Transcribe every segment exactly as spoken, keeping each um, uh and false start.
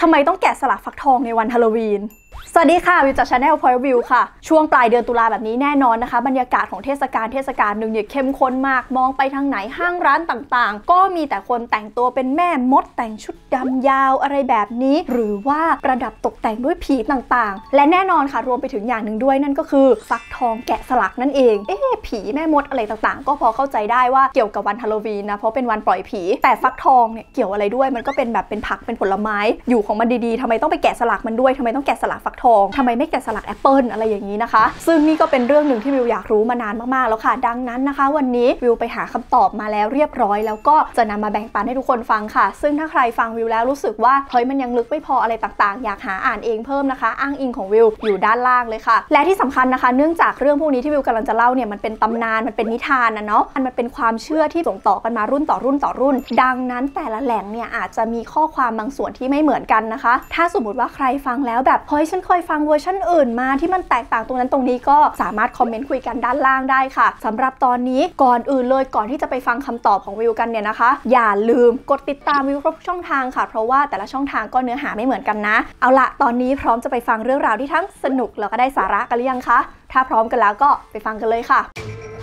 ทำไมต้องแกะสลักฟักทองในวันฮาโลวีนสวัสดีค่ะวิวจาก Channel Point of View ค่ะช่วงปลายเดือนตุลาแบบนี้แน่นอนนะคะบรรยากาศของเทศกาลเทศกาลหนึ่งเนี่ยเข้มข้นมากมองไปทางไหนห้างร้านต่างๆก็มีแต่คนแต่งตัวเป็นแม่มดแต่งชุดดำยาวอะไรแบบนี้หรือว่าประดับตกแต่งด้วยผีต่างๆและแน่นอนค่ะรวมไปถึงอย่างหนึ่งด้วยนั่นก็คือฟักทองแกะสลักนั่นเองเอ๊ะผีแม่มดอะไรต่างๆก็พอเข้าใจได้ว่าเกี่ยวกับวันฮาโลวีนนะเพราะเป็นวันปล่อยผีแต่ฟักทองเนี่ยเกี่ยวอะไรด้วยมันก็เป็นแบบเป็นผักเป็นผลไม้อยู่ของมันดีๆทำไมต้องไปแกะสลักมันด้วยทำไมต้องแกะสลักฟักทองทำไมไม่แกะสลักแอปเปิลอะไรอย่างนี้นะคะซึ่งนี่ก็เป็นเรื่องหนึ่งที่วิวอยากรู้มานานมากๆแล้วค่ะดังนั้นนะคะวันนี้วิวไปหาคำตอบมาแล้วเรียบร้อยแล้วก็จะนำมาแบ่งปันให้ทุกคนฟังค่ะซึ่งถ้าใครฟังวิวแล้วรู้สึกว่าเฮ้ยมันยังลึกไม่พออะไรต่างๆอยากหาอ่านเองเพิ่มนะคะอ้างอิงของวิวอยู่ด้านล่างเลยค่ะและที่สำคัญนะคะเนื่องจากเรื่องพวกนี้ที่วิวกำลังจะเล่าเนี่ยมันเป็นตำนานมันเป็นนิทานนะเนาะมันเป็นความเชื่อที่ส่งต่อกันมารุ่นต่อรุ่นต่อรุ่นดังนั้นแต่ละแหล่งเนี่ยอาจจะมีข้อความบางส่วนที่ไม่เหมือนกันนะคะถ้าสมมติว่าใครฟังแล้วแบบเฮ้ยฉันเคยฟังเวอร์ชันอื่นมาที่มันแตกต่างตรงนั้นตรงนี้ก็สามารถคอมเมนต์คุยกันด้านล่างได้ค่ะสำหรับตอนนี้ก่อนอื่นเลยก่อนที่จะไปฟังคำตอบของวิวกันเนี่ยนะคะอย่าลืมกดติดตามวิวครบช่องทางค่ะเพราะว่าแต่ละช่องทางก็เนื้อหาไม่เหมือนกันนะเอาละตอนนี้พร้อมจะไปฟังเรื่องราวที่ทั้งสนุกแล้วก็ได้สาระกันหรือยังคะถ้าพร้อมกันแล้วก็ไปฟังกันเลยค่ะ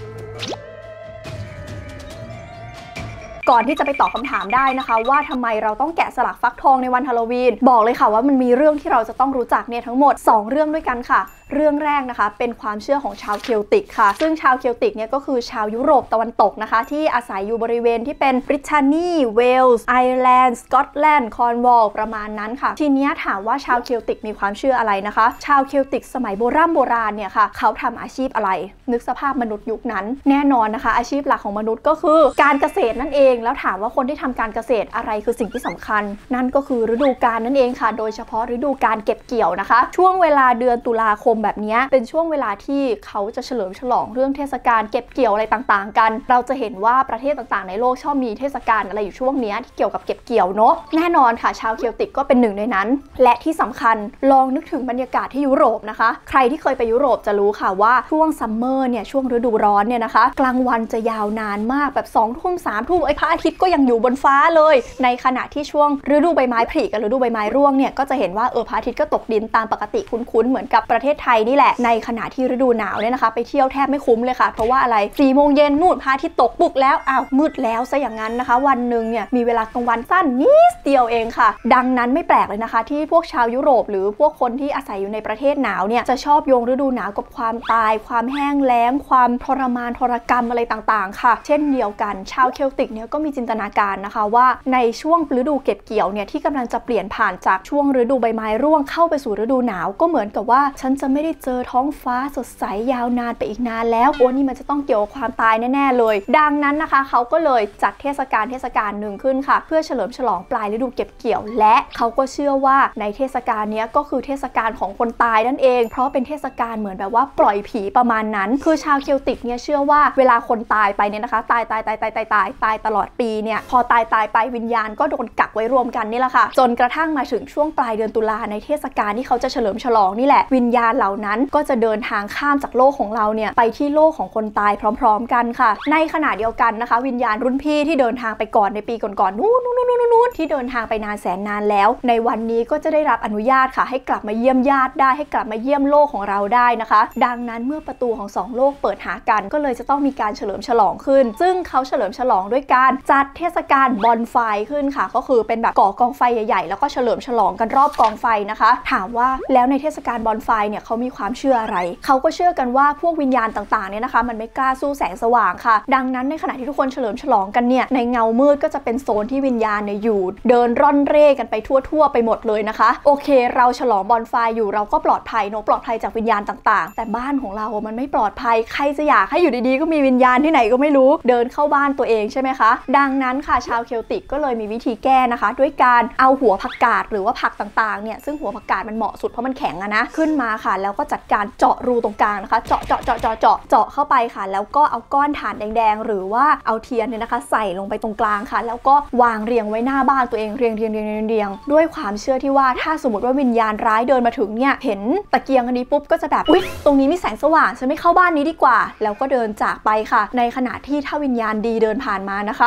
ก่อนที่จะไปตอบคำถามได้นะคะว่าทำไมเราต้องแกะสลักฟักทองในวันฮาโลวีนบอกเลยค่ะว่ามันมีเรื่องที่เราจะต้องรู้จักเนี่ยทั้งหมดสองเรื่องด้วยกันค่ะเรื่องแรกนะคะเป็นความเชื่อของชาวเคลติกค่ะซึ่งชาวเคลติกเนี่ยก็คือชาวยุโรปตะวันตกนะคะที่อาศัยอยู่บริเวณที่เป็นบริเตนนีเวลส์ไอร์แลนด์สกอตแลนด์คอร์นวอลประมาณนั้นค่ะทีนี้ถามว่าชาวเคลติกมีความเชื่ออะไรนะคะชาวเคลติกสมัยโบราณโบราณเนี่ยค่ะเขาทำอาชีพอะไรนึกสภาพมนุษย์ยุคนั้นแน่นอนนะคะอาชีพหลักของมนุษย์ก็คือการเกษตรนั่นเองแล้วถามว่าคนที่ทำการเกษตรอะไรคือสิ่งที่สำคัญนั่นก็คือฤดูกาลนั่นเองค่ะโดยเฉพาะฤดูกาลเก็บเกี่ยวนะคะช่วงเวลาเดือนตุลาคมแบบนี้เป็นช่วงเวลาที่เขาจะเฉลิมฉลองเรื่องเทศกาลเก็บเกี่ยวอะไรต่างๆกันเราจะเห็นว่าประเทศต่างๆในโลกชอบมีเทศกาลอะไรอยู่ช่วงนี้ที่เกี่ยวกับเก็บเกี่ยวเนาะแน่นอนค่ะชาวเคลติกก็เป็นหนึ่งในนั้นและที่สำคัญลองนึกถึงบรรยากาศที่ยุโรปนะคะใครที่เคยไปยุโรปจะรู้ค่ะว่าช่วงซัมเมอร์เนี่ยช่วงฤดูร้อนเนี่ยนะคะกลางวันจะยาวนานมากแบบสองทุ่มสามทุ่มไอ้พระอาทิตย์ก็ยังอยู่บนฟ้าเลยในขณะที่ช่วงฤดูใบไม้ผลิกับฤดูใบไม้ร่วงเนี่ยก็จะเห็นว่าเออพระอาทิตย์ก็ตกดินตามปกติคุ้นๆเหมือนกับประเทศไทยนี่แหละในขณะที่ฤดูหนาวเนี่ยนะคะไปเที่ยวแทบไม่คุ้มเลยค่ะเพราะว่าอะไรสี่โมงเย็นนู่นพระอาทิตย์ตกปุกแล้วอ้าวมืดแล้วซะอย่างนั้นนะคะวันหนึ่งเนี่ยมีเวลากลางวันสั้นนิดเดียวเองค่ะดังนั้นไม่แปลกเลยนะคะที่พวกชาวยุโรปหรือพวกคนที่อาศัยอยู่ในประเทศหนาวเนี่ยจะชอบโยงฤดูหนาวกับความตายความแห้งแล้งความทรมานทรกรรมอะไรต่างๆค่ะเช่นเดียวกันชาวเคลติกเนี่ยก็มีจินตนาการนะคะว่าในช่วงฤดูเก็บเกี่ยวเนี่ยที่กำลังจะเปลี่ยนผ่านจากช่วงฤดูใบไม้ร่วงเข้าไปสู่ฤดูหนาวก็เหมือนกับว่าฉันจะไม่ได้เจอท้องฟ้าสดใสยาวนานไปอีกนานแล้วโอ้นี่มันจะต้องเกี่ยวกับความตายแน่ๆเลยดังนั้นนะคะเขาก็เลยจัดเทศกาลเทศกาลหนึ่งขึ้นค่ะเพื่อเฉลิมฉลองปลายฤดูเก็บเกี่ยวและเขาก็เชื่อว่าในเทศกาลนี้ก็คือเทศกาลของคนตายนั่นเองเพราะเป็นเทศกาลเหมือนแบบว่าปล่อยผีประมาณนั้นคือชาวเคลติกเนี่ยเชื่อว่าเวลาคนตายไปเนี่ยนะคะตายตายตายตายตายตายตายตลอดปีเนี่ยพอตายตายไปวิญญาณก็โดนกักไว้รวมกันนี่แหละค่ะจนกระทั่งมาถึงช่วงปลายเดือนตุลาในเทศกาลที่เขาจะเฉลิมฉลองนี่แหละวิญญาณเหล่านั้นก็จะเดินทางข้ามจากโลกของเราเนี่ยไปที่โลกของคนตายพร้อมๆกันค่ะในขณะเดียวกันนะคะวิญญาณรุ่นพี่ที่เดินทางไปก่อนในปีก่อนๆนู้นนู้นนู้นนู้นที่เดินทางไปนานแสนนานแล้วในวันนี้ก็จะได้รับอนุญาตค่ะให้กลับมาเยี่ยมญาติได้ให้กลับมาเยี่ยมโลกของเราได้นะคะดังนั้นเมื่อประตูของสองโลกเปิดหากันก็เลยจะต้องมีการเฉลิมฉลองขึ้นซึ่งเขาเฉลิมฉลองด้วยการจัดเทศกาลบอนไฟขึ้นค่ะก็คือเป็นแบบก่อกองไฟใหญ่ๆแล้วก็เฉลิมฉลองกันรอบกองไฟนะคะถามว่าแล้วในเทศกาลบอนไฟเนี่ยเขามีความเชื่ออะไรเขาก็เชื่อกันว่าพวกวิญญาณต่างๆเนี่ยนะคะมันไม่กล้าสู้แสงสว่างค่ะดังนั้นในขณะที่ทุกคนเฉลิมฉลองกันเนี่ยในเงามืดก็จะเป็นโซนที่วิญญาณเนี่ยอยู่เดินร่อนเร่กันไปทั่วๆไปหมดเลยนะคะโอเคเราฉลองบอนไฟอยู่เราก็ปลอดภัยเนอะปลอดภัยจากวิญญาณต่างๆแต่บ้านของเรามันไม่ปลอดภัยใครจะอยากให้อยู่ดีๆก็มีวิญญาณที่ไหนก็ไม่รู้เดินเข้าบ้านตัวเองใช่ไหมคะดังนั้นค่ะชาวเคลติกก็เลยมีวิธีแก้นะคะด้วยการเอาหัวผักกาดหรือว่าผักต่างๆเนี่ยซึ่งหัวผักกาดมันเหมาะสุดเพราะมันแข็งอะนะขึ้นมาค่ะแล้วก็จัดการเจาะรูตรงกลางนะคะเจาะเจาะเจาะเจาะเจาะเจาะเข้าไปค่ะแล้วก็เอาก้อนถ่านแดงๆหรือว่าเอาเทียนเนี่ยนะคะใส่ลงไปตรงกลางค่ะแล้วก็วางเรียงไว้หน้าบ้านตัวเองเรียงเรียงเรียงเรียงเรียงด้วยความเชื่อที่ว่าถ้าสมมติว่าวิญญาณร้ายเดินมาถึงเนี่ยเห็นตะเกียงอันนี้ปุ๊บก็จะแบบอุ๊ยตรงนี้มีแสงสว่างฉันไม่เข้าบ้านนี้ดีกว่าแล้วก็เดินจากไปค่ะในขณะที่ถ้าวิญญาณดีเดินผ่านมานะคะ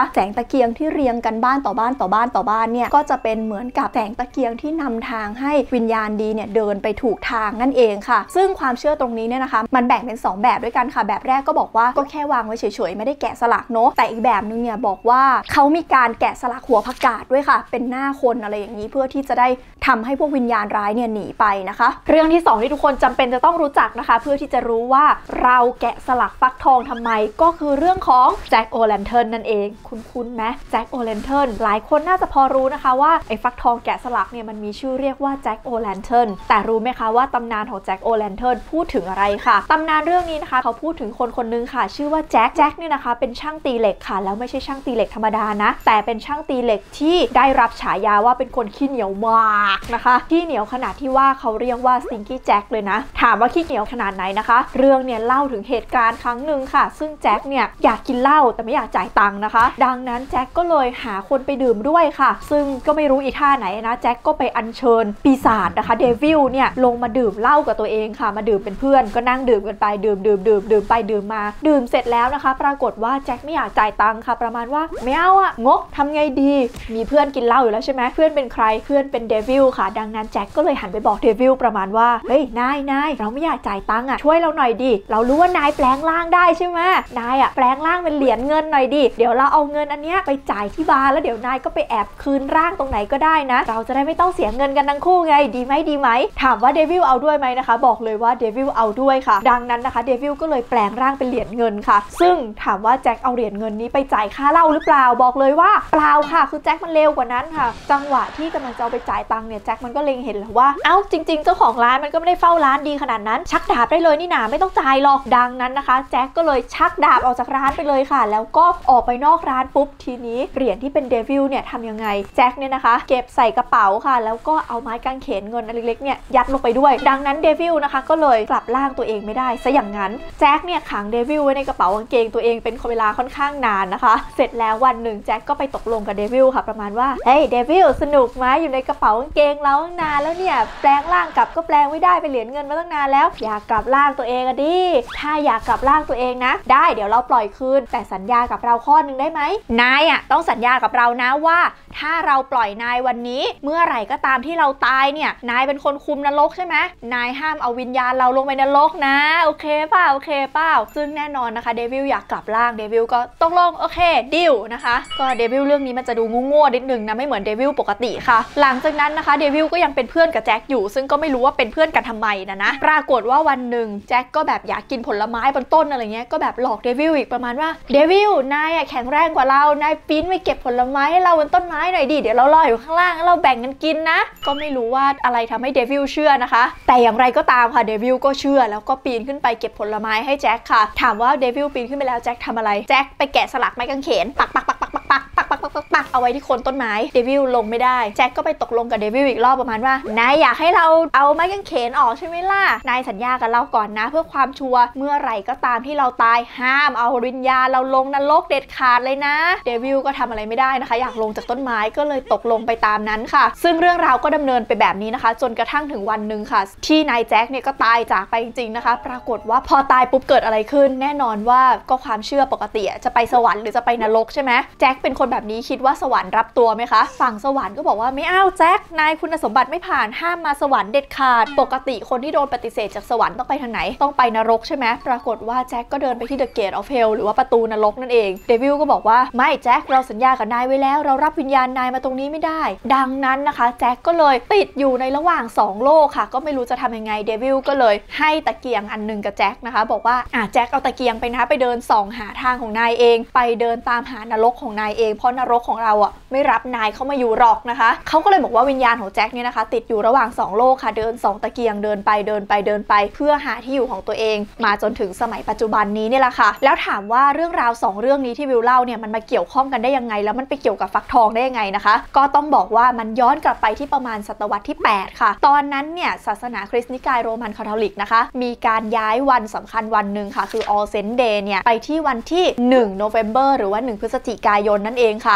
นะคะแสงตะเกียงที่เรียงกันบ้านต่อบ้านต่อบ้านต่อบ้านเนี่ยก็จะเป็นเหมือนกับแสงตะเกียงที่นำทางให้วิญญาณดีเนี่ยเดินไปถูกทางนั่นเองค่ะซึ่งความเชื่อตรงนี้เนี่ยนะคะมันแบ่งเป็นสองแบบด้วยกันค่ะแบบแรกก็บอกว่าก็แค่วางไว้เฉยๆไม่ได้แกะสลักเนาะแต่อีกแบบนึงเนี่ยบอกว่าเขามีการแกะสลักหัวผักกาดด้วยค่ะเป็นหน้าคนอะไรอย่างนี้เพื่อที่จะได้ทำให้พวกวิญญาณร้ายเนี่ยหนีไปนะคะเรื่องที่สองที่ทุกคนจำเป็นจะต้องรู้จักนะคะเพื่อที่จะรู้ว่าเราแกะสลักฟักทองทำไมก็คือเรื่องของแจ็คโอแลนเทิร์นนั่นเองคุ้นๆไหมแจ็คโอแลนเทิร์นหลายคนน่าจะพอรู้นะคะว่าไอ้ฟักทองแกะสลักเนี่ยมันมีชื่อเรียกว่าแจ็คโอแลนเทิร์นแต่รู้ไหมคะว่าตำนานของแจ็คโอแลนเทิร์นพูดถึงอะไรค่ะตำนานเรื่องนี้นะคะเขาพูดถึงคนคนนึงค่ะชื่อว่าแจ็คแจ็คเนี่ยนะคะเป็นช่างตีเหล็กค่ะแล้วไม่ใช่ช่างตีเหล็กธรรมดานะแต่เป็นช่างตีเหล็กที่ได้รับฉายาว่าเป็นคนขี้เหนียวมากนะคะขี้เหนียวขนาดที่ว่าเขาเรียกว่าสติงกี้แจ็คเลยนะถามว่าขี้เหนียวขนาดไหนนะคะเรื่องเนี่ยเล่าถึงเหตุการณ์ครั้งหนึ่งค่ะซึ่งแจ็คเนี่ยอยากกินเหล้าแต่ไม่อยากจ่ายตังค์นะคะดังนั้นแจ็คก็เลยหาคนไปดื่มด้วยค่ะซึ่งก็ไม่รู้อีท่าไหนนะแจ็คก็ไปอัญเชิญปีศาจนะคะเดวิลเนี่ยลงมาดื่มเหล้ากับตัวเองค่ะมาดื่มเป็นเพื่อนก็นั่งดื่มกันไปดื่มดื่มดื่มดื่มไปดื่มมาดื่มเสร็จแล้วนะคะปรากฏว่าแจ็คไม่อยากจ่ายตังค์ค่ะประมาณว่าไม่เอาอะงกทำไงดีมีเพื่อนกินเหล้าอยู่แล้วใช่ไหมเพื่อนเป็นใครเพื่อนเป็นเดวิลค่ะดังนั้นแจ็คก็เลยหันไปบอกเดวิลประมาณว่าเฮ้ยนายนายเราไม่อยากจ่ายตังค์อะช่วยเราหน่อยดิเรารู้ว่านายแปลงร่างได้ใช่ไหมนายอะแปลงร่างเป็นเหรียญเงินหน่อยดิเดี๋ยวเราเอาเงินอันเนี้ยไปจ่ายที่บาร์แล้วเดี๋ยวนายก็ไปแอบคืนร่างตรงไหนก็ได้นะเราจะได้ไม่ต้องเสียเงินกันทั้งคู่ไงดีไหมดีไหมถามว่าเดวิลเอาด้วยไหมนะคะบอกเลยว่าเดวิลเอาด้วยค่ะดังนั้นนะคะเดวิลก็เลยแปลงร่างเป็นเหรียญเงินค่ะซึ่งถามว่าแจ็คเอาเหรียญเงินนี้ไปจ่ายค่าเหล้าหรือเปล่าบอกเลยว่าเปล่าค่ะคือแจ็คมันเร็วกว่านั้นค่ะจังหวะที่กำลังจะเอาไปจ่ายตังค์เนี่ยแจ็คมันก็เล็งเห็นแล้วว่าเอ้าจริงๆเจ้าของร้านมันก็ไม่ได้เฝ้าร้านดีขนาดนั้นชักดาบได้เลยนี่นาไม่ต้องจ่ายหรอกดังนั้นนะคะแจ็คก็เลยชักดาบออกจากร้านไปเลยค่ะแล้วก็ออกไปนอกร้านปุ๊บทีนี้เหรียญที่เป็นเดวิลเนี่ยทำยังไงแจ็คเนี่ยนะคะเก็บใส่กระเป๋าค่ะแล้วก็เอาไม้กางเขนเงินอันเล็กๆเนี่ยยัดลงไปด้วยดังนั้นเดวิลนะคะก็เลยกลับร่างตัวเองไม่ได้ซะอย่างนั้นแจ็คเนี่ยขังเดวิลไว้ในกระเป๋ากางเกงตัวเองเป็นเวลาค่อนข้างนานนะคะเสร็จแล้ววันหนึ่งแจ็คก็ไปตกลงกับเดวิลค่ะประมาณว่าเฮ้ยเดวิลสนุกไหมอยู่ในกระเป๋ากางเกงเราตั้งนานแล้วเนี่ยแปลงร่างกลับก็แปลงไม่ได้ไปเหรียญเงินมาตั้งนานแล้วอยากกลับร่างตัวเองอะดิถ้าอยากกลับร่างตัวเองนะได้เดี๋ยวเราปล่อยคืนแต่สัญญากับเราข้อนึงได้ไหมนายอะต้องสัญญากับเรานะว่าถ้าเราปล่อยนายวันนี้เมื่อไหร่ก็ตามที่เราตายเนี่ยนายเป็นคนคุมนรกใช่ไหมนายห้ามเอาวิญญาณเราลงไปนรกนะโอเคเปล่าโอเคเปล่าซึ่งแน่นอนนะคะเดวิลอยากกลับร่างเดวิลก็ตกลงโอเคดิวนะคะก็เดวิลเรื่องนี้มันจะดูโง่ๆนิดนึงนะไม่เหมือนเดวิลปกติค่ะหลังจากนั้นนะคะเดวิลก็ยังเป็นเพื่อนกับแจ็คอยู่ซึ่งก็ไม่รู้ว่าเป็นเพื่อนกันทำไมนะนะปรากฏว่าวันหนึ่งแจ็คก็แบบอยากกินผลไม้บนต้นอะไรเงี้ยก็แบบหลอกเดวิลอีกประมาณว่าเดวิลนายอะแข็งแรงกว่าเรานายปีนไปเก็บผลไม้ให้เราบนต้นไม้หน่อยดิเดี๋ยวเรารออยู่ข้างล่างแล้วเราแบ่งกันกินนะก็ไม่รู้ว่าอะไรทำให้เดวิลเชื่อนะคะแต่อย่างไรก็ตามค่ะเดวิลก็เชื่อแล้วก็ปีนขึ้นไปเก็บผลไม้ให้แจ็คค่ะถามว่าเดวิลปีนขึ้นไปแล้วแจ็คทำอะไรแจ็คไปแกะสลักไม้กางเขนปักปักปักปักปักปักปักปักปักปักปักเอาไว้ที่โคนต้นไม้เดวิลลงไม่ได้แจ็คก็ไปตกลงกับเดวิลอีกรอบประมาณว่านายอยากให้เราเอาไม้กางเขนออกใช่ไหมล่ะนายสัญญากับเราก่อนนะเพื่อความชัวร์เมื่อไหร่ก็ตามที่เราตายห้ามเอาวิญญาณเราลงนรกเด็ดขาดเลยนะเดวิลก็ทำอะไรไม่ได้นะคะอยากลงจากต้นไม้ก็เลยตกลงไปตามนั้นค่ะซึ่งเรื่องราวก็ดำเนินไปแบบนี้นะคะจนกระทั่งถึงวันหนึ่งค่ะที่นายแจ็คเนี่ยก็ตายจากไปจริงๆนะคะปรากฏว่าพอตายปุ๊บเกิดอะไรขึ้นแน่นอนว่าก็ความเชื่อปกติจะไปสวรรค์หรือจะไปนรกใช่ไหมแจ็คเป็นคนแบบนี้คิดว่าสวรรค์รับตัวไหมคะฝั่งสวรรค์ก็บอกว่าไม่เอาแจ็คนายคุณสมบัติไม่ผ่านห้ามมาสวรรค์เด็ดขาดปกติคนที่โดนปฏิเสธจากสวรรค์ต้องไปทางไหนต้องไปนรกใช่ไหมปรากฏว่าแจ็คก็เดินไปที่ The Gate of Hell หรือว่าประตูนรกนั่นเองเดวิลก็บอกว่าไม่แจ็คเราสัญญากับนายไว้แล้วเรารับวิญญาณนายมาตรงนี้ไม่ได้ดังนั้นนะคะแจ็คก็เลยติดอยู่ในระหว่างสองโลกค่ะก็ไม่รู้จะทำยังไงเดวิลก็เลยให้ตะเกียงอันนึงกับแจ็คนะคะบอกว่าอ่ะแจ็คเอาตะเกียงไปนะไปเดินส่องหาทางของนายเองไปเดินตามหานรกของนายเองเพราะนรกของเราอ่ะไม่รับนายเข้ามาอยู่หรอกนะคะเขาก็เลยบอกว่าวิญญาณของแจ็คเนี่ยนะคะติดอยู่ระหว่างสองโลกค่ะเดินสองตะเกียงเดินไปเดินไปเดินไปเพื่อหาที่อยู่ของตัวเองมาจนถึงสมัยปัจจุบันนี้เนี่ยแหละค่ะแล้วถามว่าเรื่องราวสองเรื่องนี้ที่วิวเล่าเนี่ยมันมาเกี่ยวข้องกันได้ยังไงแล้วมันไปเกี่ยวกับฟักทองได้ยังไงนะคะก็ต้องบอกว่ามันย้อนกลับไปที่ประมาณศตวรรษที่แปดค่ะตอนนั้นเนี่ยศาสนาคริสต์นิกายโรมันคาทอลิกนะคะมีการย้ายวันสำคัญวันหนึ่งค่ะคือ All Saints Day เนี่ยไปที่วันที่หนึ่ง November หรือว่าหนึ่งพฤศจิกายนนั่นเองค่ะ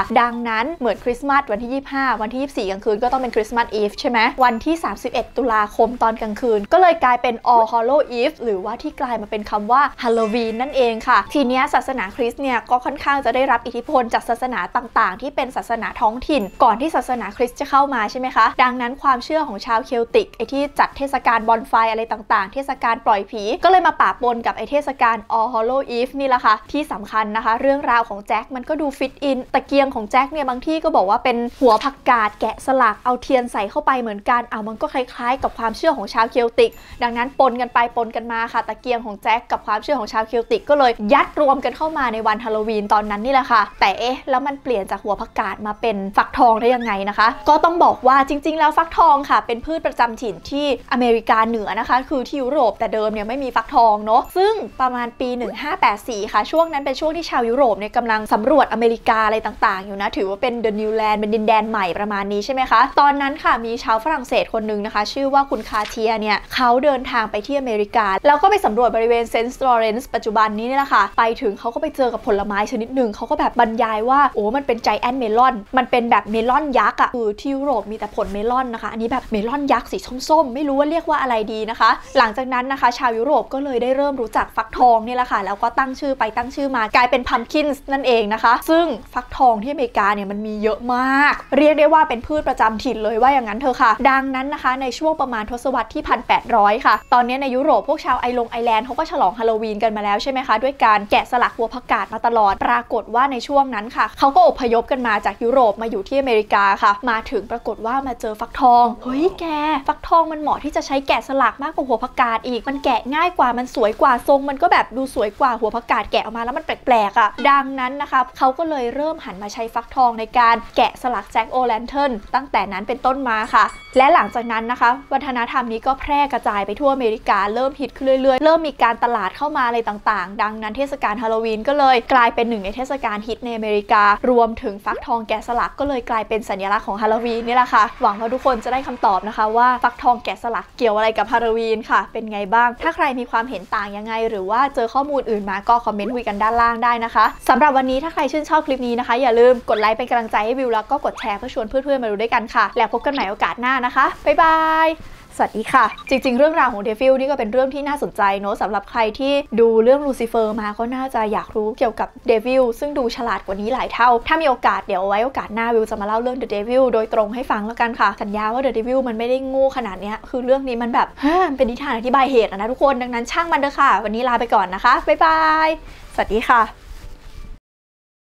ดังนั้นเหมือนคริสต์มาสวันที่ยี่สิบห้าวันที่ยี่สิบสี่กลางคืนก็ต้องเป็นคริสต์มาสอีฟใช่ไหมวันที่สามสิบเอ็ดตุลาคมตอนกลางคืนก็เลยกลายเป็น All Hallow Eve หรือว่าที่กลายมาเป็นคำว่าฮาโลวีนนั่นเองค่ะทีนี้ศาสนาคริสต์เนี่ยก็ค่อนข้างจะได้รับอิทธิพลจากศาสนาต่างๆที่เป็นศาสนาท้องถิ่นก่อนที่ศาสนาคริสต์จะเข้ามาใช่ไหมคะดังนั้นความเชื่อของชาวเคลติกไอที่จัดเทศกาลบอนไฟอะไรต่างๆเทศกาลปล่อยผีก็เลยมาปะปนกับไอเทศกาล All Hallow Eve นี่แหละค่ะที่สำคัญนะคะเรื่องราวของแจ็คมันก็ดูฟิตอินตะเกียงของแจ็คเนี่ยบางที่ก็บอกว่าเป็นหัวผักกาดแกะสลักเอาเทียนใส่เข้าไปเหมือนกันเอามันก็คล้ายๆกับความเชื่อของชาวเคลติกดังนั้นปนกันไปปนกันมาค่ะตะเกียงของแจ็คกับความเชื่อของชาวเคลติกก็เลยยัดรวมกันเข้ามาในวันฮาโลวีนตอนนั้นนี่แหละค่ะแต่เอ๊ะแล้วมันเปลี่ยนจากหัวผักกาดมาเป็นฟักทองได้ยังไงนะคะก็ต้องบอกว่าจริงๆแล้วฟักทองค่ะเป็นพืชประจำถิ่นที่อเมริกาเหนือนะคะคือที่ยุโรปแต่เดิมเนี่ยไม่มีฟักทองเนาะซึ่งประมาณปีหนึ่งพันห้าร้อยแปดสิบสี่ค่ะช่วงนั้นเป็นช่วงที่ชาวยุโรปเนี่ยกำลังสำรวจอเมริกาอะไรต่างๆอยู่นะถือว่าเป็น The New Land เป็นดินแดนใหม่ประมาณนี้ใช่ไหมคะตอนนั้นค่ะมีชาวฝรั่งเศสคนหนึ่งนะคะชื่อว่าคุณคาเทียเนี่ยเขาเดินทางไปที่อเมริกาแล้วก็ไปสำรวจบริเวณเซนต์ลอเรนซ์ปัจจุบันนี้นี่แหละค่ะไปถึงเขาก็ไปเจอกับผลไม้ชนิดหนึ่งเขาก็แบบบรรยายว่าโอ้มันเป็นไจแอนท์เมลอนมันเป็นแบบเมลอนยักษ์อ่ะคือที่ยุโรปมีแต่ผลเมลอนนะคะอันนี้แบบเมลอนยักษ์สีส้มๆไม่รู้ว่าเรียกว่าอะไรดีนะคะหลังจากนั้นนะคะชาวยุโรปก็เลยได้เริ่มรู้จักฟักทองนี่แหละค่ะแล้วก็ตั้งชื่อไปตั้งชื่อมากลายเป็นพัมคินส์นั่นเองนะคะซึ่งฟักทองที่อเมริกาเนี่ยมันมีเยอะมากเรียกได้ว่าเป็นพืชประจำถิ่นเลยว่าอย่างนั้นเถอะค่ะดังนั้นนะคะในช่วงประมาณทศวรรษที่หนึ่งพันแปดร้อยค่ะตอนนี้ในยุโรปพวกชาวไอลงไอแลนด์เขาก็ฉลองฮาโลวีนกันมาแล้วใช่ไหมคะด้วยการแกะสลักหัวผักกาดมาตลอดปรากฏว่าในช่วงนั้นค่ะเขาก็อพยพกันมาจากยุโรปมาอยู่ที่อเมริกาค่ะมาถึงปรากฏว่ามาเจอฟักทองเฮ้ยแกฟักทองมันเหมาะที่จะใช้แกะสลักมากกว่าหัวผักกาดอีกมันแกะง่ายกว่ามันสวยกว่าทรงมันก็แบบดูสวยกว่าหัวผักกาดแกะออกมาแล้วมันแปลกๆอ่ะดังนั้นนะคะเขาก็เลยเริ่มหันมาใช้ฟักทองในการแกะสลักแจ็คโอแลนเทิร์นตั้งแต่นั้นเป็นต้นมาค่ะและหลังจากนั้นนะคะวัฒนธรรมนี้ก็แพร่กระจายไปทั่วอเมริกาเริ่มฮิตขึ้นเรื่อยๆเริ่มมีการตลาดเข้ามาอะไรต่างๆดังนั้นเทศกาลฮาโลวีนก็เลยกลายเป็นหนึ่งในเทศกาลฮิตในอเมริการวมถึงฟักทองแกะสลักก็เลยกลายเป็นสัญลักษณ์ของฮาโลวีนนี่แหละค่ะหวังว่าทุกคนจะได้คำตอบนะคะว่าฟักทองแกะสลักเกี่ยวอะไรกับฮาโลวีนค่ะเป็นไงบ้างถ้าใครมีความเห็นต่างยังไงหรือว่าเจอข้อมูลอื่นมาก็คอมเมนต์คุยกันด้านล่างได้นะคะสำหรับวันนี้ถ้าใครชื่นชอบคลิปนี้นะคะอย่าลืมกดไลค์เป็นกำลังใจให้วิวแล้วก็กดแชร์เพื่อชวนเพื่อนๆมาดูด้วยกันค่ะแล้วพบกันใหม่โอกาสหน้านะคะบ๊ายบายสวัสดีค่ะจริงๆเรื่องราวของเดวิลนี่ก็เป็นเรื่องที่น่าสนใจเนอะสำหรับใครที่ดูเรื่องลูซิเฟอร์มาก็น่าจะอยากรู้เกี่ยวกับเดวิลซึ่งดูฉลาดกว่านี้หลายเท่าถ้ามีโอกาสเดี๋ยวไว้โอกาสหน้าวิวจะมาเล่าเรื่องเดอะเดวิลโดยตรงให้ฟังแล้วกันค่ะสัญญาว่าเดอะเดวิลมันไม่ได้โง่ขนาดนี้คือเรื่องนี้มันแบบเป็นนิทานอธิบายเหตุนะทุกคนดังนั้นช่างมันเถอะค่ะวันนี้ลาไปก่อนนะคะบ๊ายบายสวัสดีค่ะ